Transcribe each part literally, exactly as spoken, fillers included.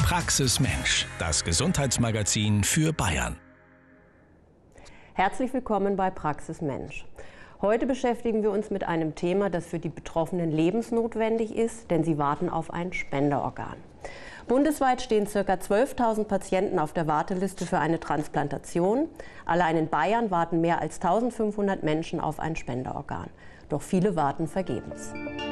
Praxis Mensch, das Gesundheitsmagazin für Bayern. Herzlich willkommen bei Praxis Mensch. Heute beschäftigen wir uns mit einem Thema, das für die Betroffenen lebensnotwendig ist, denn sie warten auf ein Spenderorgan. Bundesweit stehen ca. zwölftausend Patienten auf der Warteliste für eine Transplantation. Allein in Bayern warten mehr als eintausendfünfhundert Menschen auf ein Spenderorgan. Doch viele warten vergebens.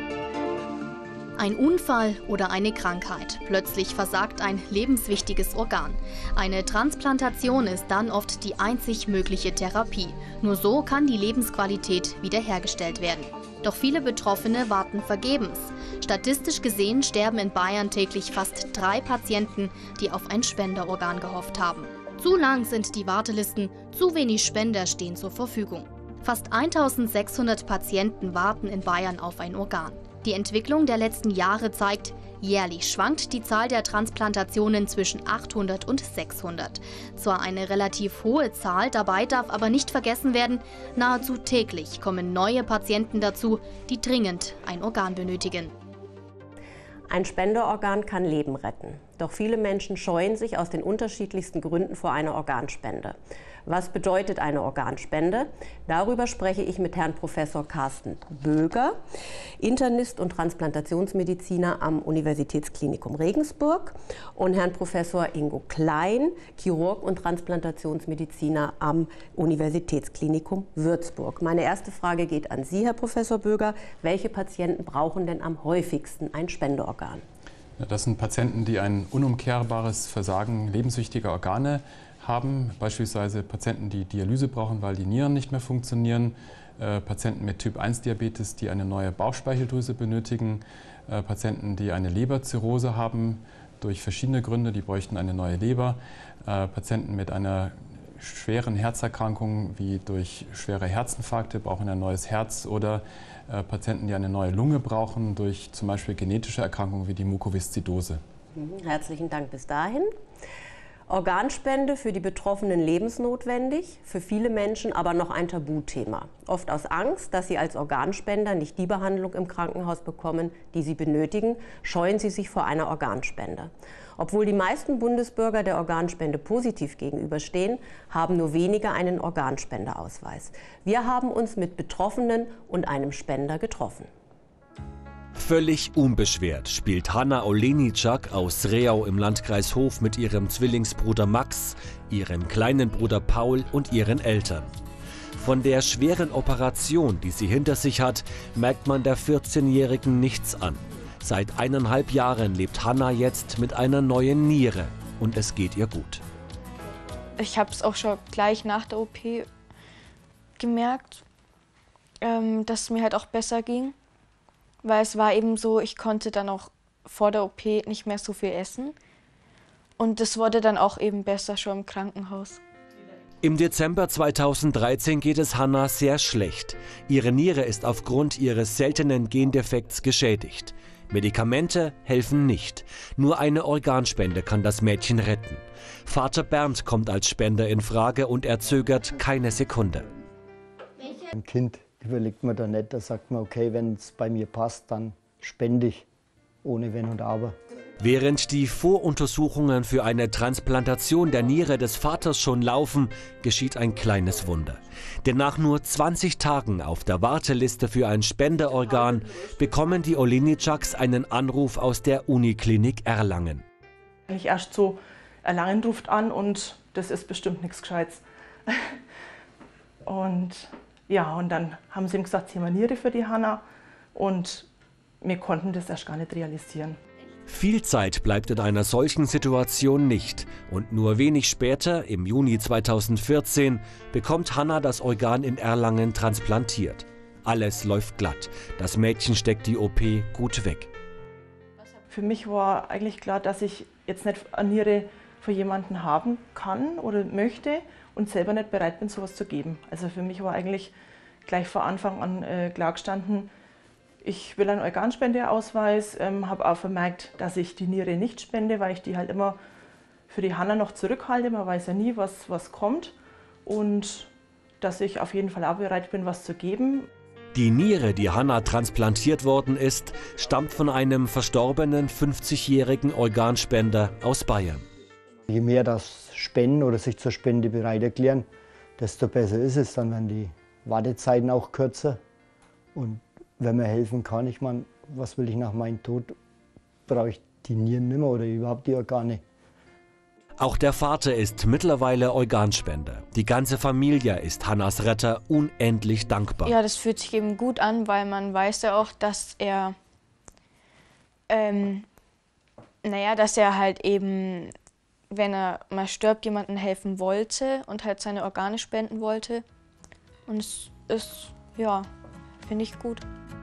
Ein Unfall oder eine Krankheit. Plötzlich versagt ein lebenswichtiges Organ. Eine Transplantation ist dann oft die einzig mögliche Therapie. Nur so kann die Lebensqualität wiederhergestellt werden. Doch viele Betroffene warten vergebens. Statistisch gesehen sterben in Bayern täglich fast drei Patienten, die auf ein Spenderorgan gehofft haben. Zu lang sind die Wartelisten, zu wenig Spender stehen zur Verfügung. Fast eintausendsechshundert Patienten warten in Bayern auf ein Organ. Die Entwicklung der letzten Jahre zeigt, jährlich schwankt die Zahl der Transplantationen zwischen achthundert und sechshundert. Zwar eine relativ hohe Zahl, dabei darf aber nicht vergessen werden, nahezu täglich kommen neue Patienten dazu, die dringend ein Organ benötigen. Ein Spenderorgan kann Leben retten. Doch viele Menschen scheuen sich aus den unterschiedlichsten Gründen vor einer Organspende. Was bedeutet eine Organspende? Darüber spreche ich mit Herrn Professor Carsten Böger, Internist und Transplantationsmediziner am Universitätsklinikum Regensburg, und Herrn Professor Ingo Klein, Chirurg und Transplantationsmediziner am Universitätsklinikum Würzburg. Meine erste Frage geht an Sie, Herr Professor Böger. Welche Patienten brauchen denn am häufigsten ein Spenderorgan? Das sind Patienten, die ein unumkehrbares Versagen lebenswichtiger Organe haben, beispielsweise Patienten, die Dialyse brauchen, weil die Nieren nicht mehr funktionieren, äh, Patienten mit Typ eins Diabetes, die eine neue Bauchspeicheldrüse benötigen, äh, Patienten, die eine Leberzirrhose haben, durch verschiedene Gründe, die bräuchten eine neue Leber, äh, Patienten mit einer schweren Herzerkrankung wie durch schwere Herzinfarkte brauchen ein neues Herz, oder äh, Patienten, die eine neue Lunge brauchen durch zum Beispiel genetische Erkrankungen wie die Mukoviszidose. Herzlichen Dank bis dahin. Organspende für die Betroffenen lebensnotwendig, für viele Menschen aber noch ein Tabuthema. Oft aus Angst, dass sie als Organspender nicht die Behandlung im Krankenhaus bekommen, die sie benötigen, scheuen sie sich vor einer Organspende. Obwohl die meisten Bundesbürger der Organspende positiv gegenüberstehen, haben nur wenige einen Organspendeausweis. Wir haben uns mit Betroffenen und einem Spender getroffen. Völlig unbeschwert spielt Hanna Olenicak aus Reau im Landkreis Hof mit ihrem Zwillingsbruder Max, ihrem kleinen Bruder Paul und ihren Eltern. Von der schweren Operation, die sie hinter sich hat, merkt man der vierzehnjährigen nichts an. Seit eineinhalb Jahren lebt Hanna jetzt mit einer neuen Niere und es geht ihr gut. Ich habe es auch schon gleich nach der O P gemerkt, ähm, dass es mir halt auch besser ging. Weil es war eben so, ich konnte dann auch vor der O P nicht mehr so viel essen. Und das wurde dann auch eben besser schon im Krankenhaus. Im Dezember zweitausenddreizehn geht es Hanna sehr schlecht. Ihre Niere ist aufgrund ihres seltenen Gendefekts geschädigt. Medikamente helfen nicht. Nur eine Organspende kann das Mädchen retten. Vater Bernd kommt als Spender in Frage und er zögert keine Sekunde. Ein Kind überlegt man da nicht, da sagt man, okay, wenn es bei mir passt, dann spende ich, ohne Wenn und Aber. Während die Voruntersuchungen für eine Transplantation der Niere des Vaters schon laufen, geschieht ein kleines Wunder. Denn nach nur zwanzig Tagen auf der Warteliste für ein Spenderorgan bekommen die Olenicaks einen Anruf aus der Uniklinik Erlangen. Eigentlich erst so, Erlangen ruft an und das ist bestimmt nichts Gescheites. Und ja, und dann haben sie ihm gesagt, sie haben eine Niere für die Hanna, und wir konnten das erst gar nicht realisieren. Viel Zeit bleibt in einer solchen Situation nicht. Und nur wenig später, im Juni zweitausendvierzehn, bekommt Hanna das Organ in Erlangen transplantiert. Alles läuft glatt. Das Mädchen steckt die O P gut weg. Für mich war eigentlich klar, dass ich jetzt nicht eine Niere für jemanden haben kann oder möchte und selber nicht bereit bin, sowas zu geben. Also für mich war eigentlich gleich von Anfang an äh, klar gestanden, ich will einen Organspendeausweis, ähm, habe auch vermerkt, dass ich die Niere nicht spende, weil ich die halt immer für die Hanna noch zurückhalte. Man weiß ja nie, was, was kommt, und dass ich auf jeden Fall auch bereit bin, was zu geben. Die Niere, die Hanna transplantiert worden ist, stammt von einem verstorbenen fünfzigjährigen Organspender aus Bayern. Je mehr das spenden oder sich zur Spende bereit erklären, desto besser ist es. Dann werden die Wartezeiten auch kürzer. Und wenn man helfen kann, ich meine, was will ich nach meinem Tod, brauche ich die Nieren nicht mehr oder überhaupt die Organe. Auch der Vater ist mittlerweile Organspender. Die ganze Familie ist Hannas Retter unendlich dankbar. Ja, das fühlt sich eben gut an, weil man weiß ja auch, dass er, ähm, naja, dass er halt eben, wenn er mal stirbt, jemandem helfen wollte und halt seine Organe spenden wollte. Und es ist, ja, finde ich gut.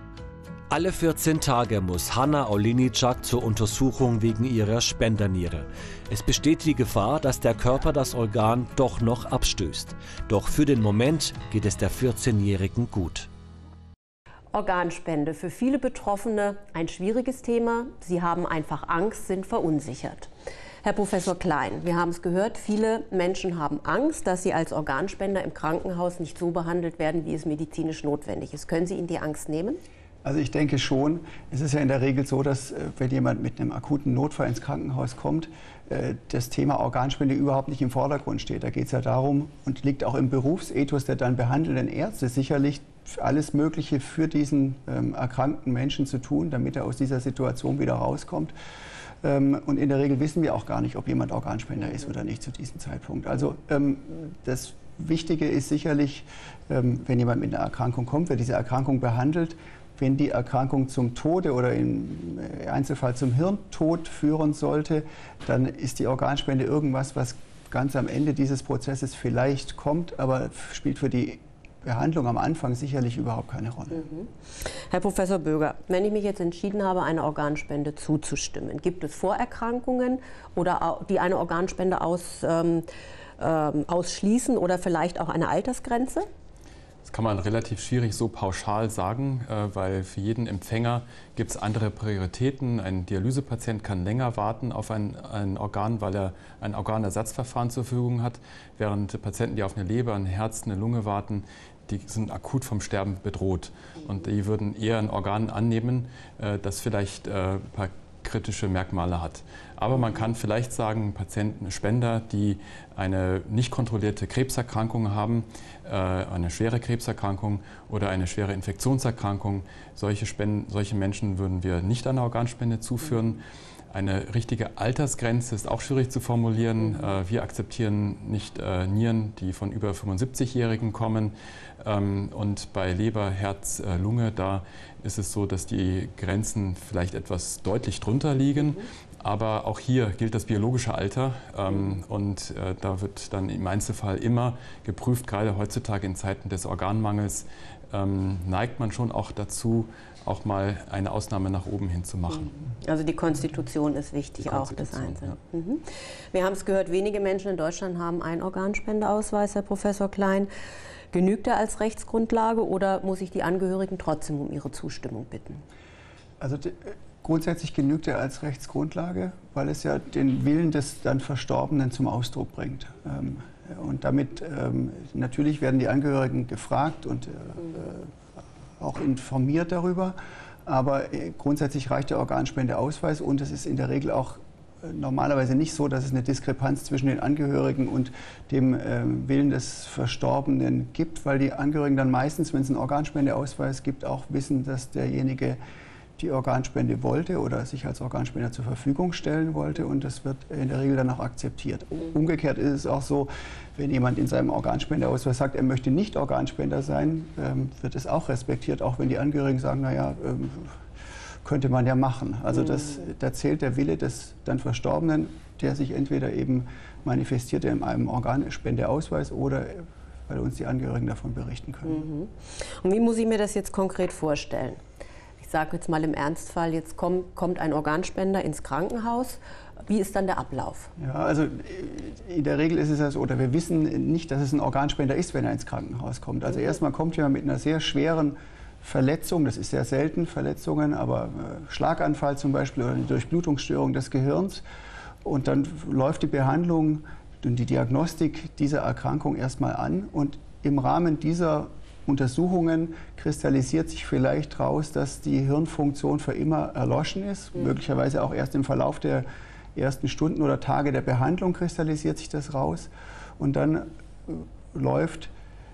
Alle vierzehn Tage muss Hanna Olejniczak zur Untersuchung wegen ihrer Spenderniere. Es besteht die Gefahr, dass der Körper das Organ doch noch abstößt. Doch für den Moment geht es der vierzehnjährigen gut. Organspende, für viele Betroffene ein schwieriges Thema. Sie haben einfach Angst, sind verunsichert. Herr Professor Klein, wir haben es gehört, viele Menschen haben Angst, dass sie als Organspender im Krankenhaus nicht so behandelt werden, wie es medizinisch notwendig ist. Können Sie ihnen die Angst nehmen? Also ich denke schon, es ist ja in der Regel so, dass wenn jemand mit einem akuten Notfall ins Krankenhaus kommt, das Thema Organspende überhaupt nicht im Vordergrund steht. Da geht es ja darum und liegt auch im Berufsethos der dann behandelnden Ärzte sicherlich alles Mögliche für diesen ähm, erkrankten Menschen zu tun, damit er aus dieser Situation wieder rauskommt. Ähm, und in der Regel wissen wir auch gar nicht, ob jemand Organspender ist oder nicht zu diesem Zeitpunkt. Also ähm, das Wichtige ist sicherlich, ähm, wenn jemand mit einer Erkrankung kommt, wird diese Erkrankung behandelt. Wenn die Erkrankung zum Tode oder im Einzelfall zum Hirntod führen sollte, dann ist die Organspende irgendwas, was ganz am Ende dieses Prozesses vielleicht kommt, aber spielt für die Behandlung am Anfang sicherlich überhaupt keine Rolle. Mhm. Herr Professor Böger, wenn ich mich jetzt entschieden habe, einer Organspende zuzustimmen, gibt es Vorerkrankungen, oder die eine Organspende aus, ähm, ähm, ausschließen oder vielleicht auch eine Altersgrenze? Das kann man relativ schwierig so pauschal sagen, weil für jeden Empfänger gibt es andere Prioritäten. Ein Dialysepatient kann länger warten auf ein, ein Organ, weil er ein Organersatzverfahren zur Verfügung hat, während Patienten, die auf eine Leber, ein Herz, eine Lunge warten, die sind akut vom Sterben bedroht. Und die würden eher ein Organ annehmen, das vielleicht ein paar kritische Merkmale hat. Aber man kann vielleicht sagen, Patienten, Spender, die eine nicht kontrollierte Krebserkrankung haben, äh, eine schwere Krebserkrankung oder eine schwere Infektionserkrankung, solche, Spenden, solche Menschen würden wir nicht einer Organspende zuführen. Eine richtige Altersgrenze ist auch schwierig zu formulieren. Äh, wir akzeptieren nicht äh, Nieren, die von über fünfundsiebzigjährigen kommen. Ähm, und bei Leber, Herz, äh, Lunge, da ist es so, dass die Grenzen vielleicht etwas deutlich drunter liegen. Mhm. Aber auch hier gilt das biologische Alter. Ähm, und äh, da wird dann im Einzelfall immer geprüft, gerade heutzutage in Zeiten des Organmangels, ähm, neigt man schon auch dazu, auch mal eine Ausnahme nach oben hin zu machen. Also die Konstitution ist wichtig, auch des Einzelnen. Ja. Mhm. Wir haben es gehört, wenige Menschen in Deutschland haben einen Organspendeausweis, Herr Professor Klein. Genügt er als Rechtsgrundlage oder muss ich die Angehörigen trotzdem um ihre Zustimmung bitten? Also grundsätzlich genügt er als Rechtsgrundlage, weil es ja den Willen des dann Verstorbenen zum Ausdruck bringt. Und damit natürlich werden die Angehörigen gefragt und auch informiert darüber, aber grundsätzlich reicht der Organspendeausweis und es ist in der Regel auch normalerweise nicht so, dass es eine Diskrepanz zwischen den Angehörigen und dem ähm, Willen des Verstorbenen gibt, weil die Angehörigen dann meistens, wenn es einen Organspendeausweis gibt, auch wissen, dass derjenige die Organspende wollte oder sich als Organspender zur Verfügung stellen wollte und das wird in der Regel dann auch akzeptiert. Umgekehrt ist es auch so, wenn jemand in seinem Organspendeausweis sagt, er möchte nicht Organspender sein, ähm, wird es auch respektiert, auch wenn die Angehörigen sagen, naja, ähm, könnte man ja machen. Also das, da zählt der Wille des dann Verstorbenen, der sich entweder eben manifestiert in einem Organspendeausweis oder weil uns die Angehörigen davon berichten können. Mhm. Und wie muss ich mir das jetzt konkret vorstellen? Ich sage jetzt mal im Ernstfall, jetzt kommt, kommt ein Organspender ins Krankenhaus. Wie ist dann der Ablauf? Ja, also in der Regel ist es ja so, oder wir wissen nicht, dass es ein Organspender ist, wenn er ins Krankenhaus kommt. Also erstmal kommt jemand mit einer sehr schweren Verletzung, das ist sehr selten, Verletzungen, aber äh, Schlaganfall zum Beispiel oder eine Durchblutungsstörung des Gehirns. Und dann läuft die Behandlung und die Diagnostik dieser Erkrankung erstmal an. Und im Rahmen dieser Untersuchungen kristallisiert sich vielleicht raus, dass die Hirnfunktion für immer erloschen ist. Mhm. Möglicherweise auch erst im Verlauf der ersten Stunden oder Tage der Behandlung kristallisiert sich das raus. Und dann läuft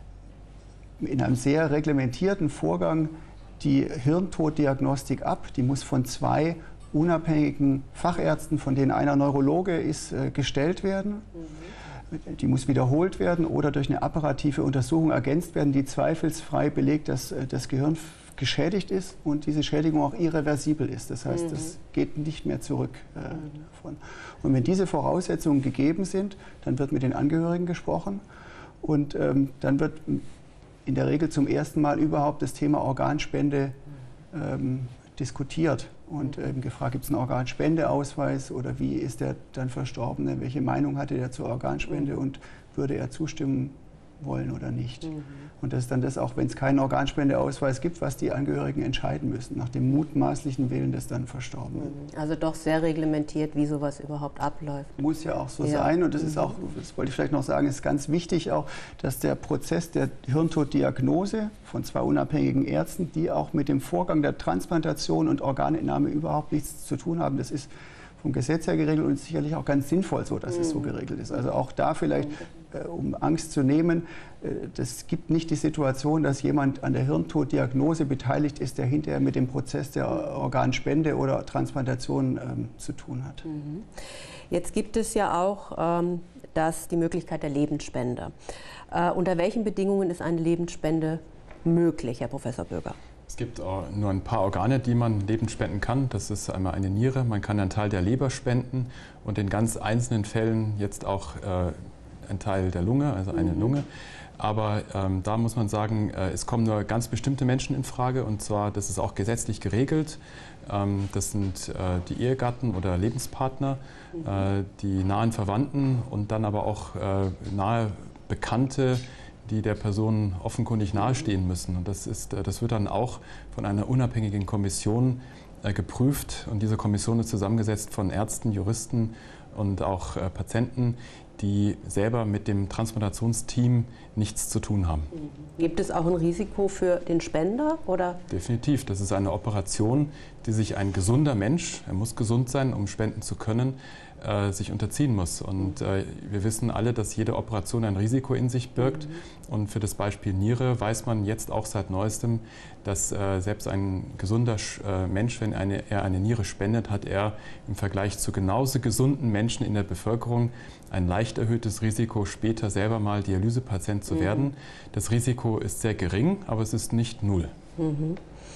in einem sehr reglementierten Vorgang die Hirntoddiagnostik ab. Die muss von zwei unabhängigen Fachärzten, von denen einer Neurologe ist, gestellt werden. Mhm. Die muss wiederholt werden oder durch eine apparative Untersuchung ergänzt werden, die zweifelsfrei belegt, dass das Gehirn geschädigt ist und diese Schädigung auch irreversibel ist. Das heißt, mhm. das geht nicht mehr zurück äh, davon. Und wenn diese Voraussetzungen gegeben sind, dann wird mit den Angehörigen gesprochen und ähm, dann wird in der Regel zum ersten Mal überhaupt das Thema Organspende ähm, diskutiert und ähm, gefragt, gibt es einen Organspendeausweis oder wie ist der dann Verstorbene, welche Meinung hatte er zur Organspende und würde er zustimmen wollen oder nicht. Mhm. Und das ist dann das, auch wenn es keinen Organspendeausweis gibt, was die Angehörigen entscheiden müssen, nach dem mutmaßlichen Willen des dann Verstorbenen. Also doch sehr reglementiert, wie sowas überhaupt abläuft. Muss ja auch so ja. sein und das ist auch, das wollte ich vielleicht noch sagen, ist ganz wichtig auch, dass der Prozess der Hirntoddiagnose von zwei unabhängigen Ärzten, die auch mit dem Vorgang der Transplantation und Organentnahme überhaupt nichts zu tun haben, das ist vom Gesetz her geregelt und sicherlich auch ganz sinnvoll so, dass mhm. es so geregelt ist. Also auch da vielleicht, äh, um Angst zu nehmen, äh, das gibt nicht die Situation, dass jemand an der Hirntoddiagnose beteiligt ist, der hinterher mit dem Prozess der Organspende oder Transplantation ähm, zu tun hat. Mhm. Jetzt gibt es ja auch ähm, das, die Möglichkeit der Lebensspende. Äh, unter welchen Bedingungen ist eine Lebensspende möglich, Herr Professor Böger? Es gibt nur ein paar Organe, die man lebend spenden kann. Das ist einmal eine Niere, man kann einen Teil der Leber spenden und in ganz einzelnen Fällen jetzt auch äh, ein Teil der Lunge, also eine mhm. Lunge. Aber ähm, da muss man sagen, äh, es kommen nur ganz bestimmte Menschen in Frage und zwar, das ist auch gesetzlich geregelt. Ähm, das sind äh, die Ehegatten oder Lebenspartner, mhm. äh, die nahen Verwandten und dann aber auch äh, nahe Bekannte, die der Person offenkundig nahestehen müssen. Und das, ist, das wird dann auch von einer unabhängigen Kommission äh, geprüft. Und diese Kommission ist zusammengesetzt von Ärzten, Juristen und auch äh, Patienten, die selber mit dem Transplantationsteam nichts zu tun haben. Gibt es auch ein Risiko für den Spender? Oder? Definitiv. Das ist eine Operation, die sich ein gesunder Mensch, er muss gesund sein, um spenden zu können, äh, sich unterziehen muss. Und äh, wir wissen alle, dass jede Operation ein Risiko in sich birgt. Mhm. Und für das Beispiel Niere weiß man jetzt auch seit Neuestem, dass äh, selbst ein gesunder äh, Mensch, wenn eine, er eine Niere spendet, hat er im Vergleich zu genauso gesunden Menschen in der Bevölkerung ein leicht erhöhtes Risiko, später selber mal Dialysepatient zu mhm. werden. Das Risiko ist sehr gering, aber es ist nicht null. Mhm.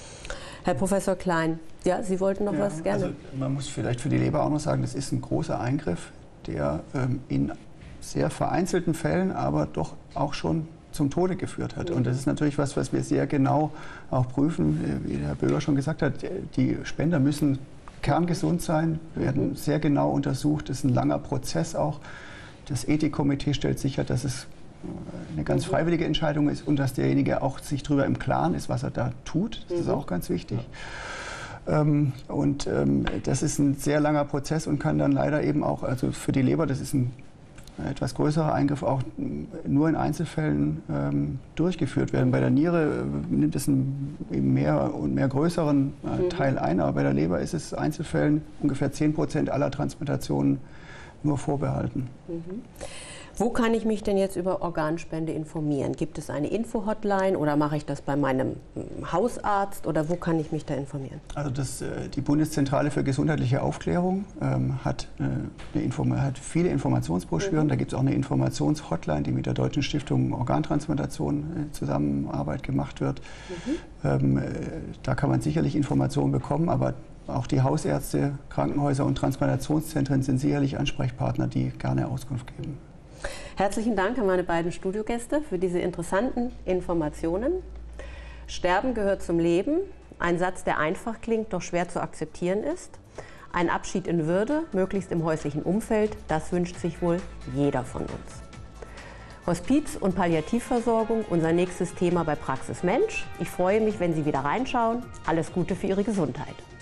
Herr Professor Klein, ja, Sie wollten noch ja, was gerne? Also man muss vielleicht für die Leber auch noch sagen, das ist ein großer Eingriff, der ähm, in sehr vereinzelten Fällen aber doch auch schon zum Tode geführt hat. Und das ist natürlich was, was wir sehr genau auch prüfen. Wie der Herr Böger schon gesagt hat, die Spender müssen kerngesund sein, werden sehr genau untersucht. Das ist ein langer Prozess auch. Das Ethikkomitee stellt sicher, dass es eine ganz freiwillige Entscheidung ist und dass derjenige auch sich darüber im Klaren ist, was er da tut. Das ist auch ganz wichtig. Ähm, und ähm, das ist ein sehr langer Prozess und kann dann leider eben auch, also für die Leber, das ist ein etwas größerer Eingriff, auch nur in Einzelfällen ähm, durchgeführt werden. Bei der Niere äh, nimmt es einen mehr und mehr größeren äh, mhm. Teil ein, aber bei der Leber ist es Einzelfällen ungefähr zehn Prozent aller Transplantationen nur vorbehalten. Mhm. Wo kann ich mich denn jetzt über Organspende informieren? Gibt es eine Info-Hotline oder mache ich das bei meinem Hausarzt oder wo kann ich mich da informieren? Also das, die Bundeszentrale für gesundheitliche Aufklärung ähm, hat, äh, eine Inform- hat viele Informationsbroschüren. Mhm. Da gibt es auch eine Informations-Hotline, die mit der Deutschen Stiftung Organtransplantation in Zusammenarbeit gemacht wird. Mhm. Ähm, da kann man sicherlich Informationen bekommen, aber auch die Hausärzte, Krankenhäuser und Transplantationszentren sind sicherlich Ansprechpartner, die gerne Auskunft geben. Herzlichen Dank an meine beiden Studiogäste für diese interessanten Informationen. Sterben gehört zum Leben. Ein Satz, der einfach klingt, doch schwer zu akzeptieren ist. Ein Abschied in Würde, möglichst im häuslichen Umfeld, das wünscht sich wohl jeder von uns. Hospiz- und Palliativversorgung, unser nächstes Thema bei Praxis Mensch. Ich freue mich, wenn Sie wieder reinschauen. Alles Gute für Ihre Gesundheit.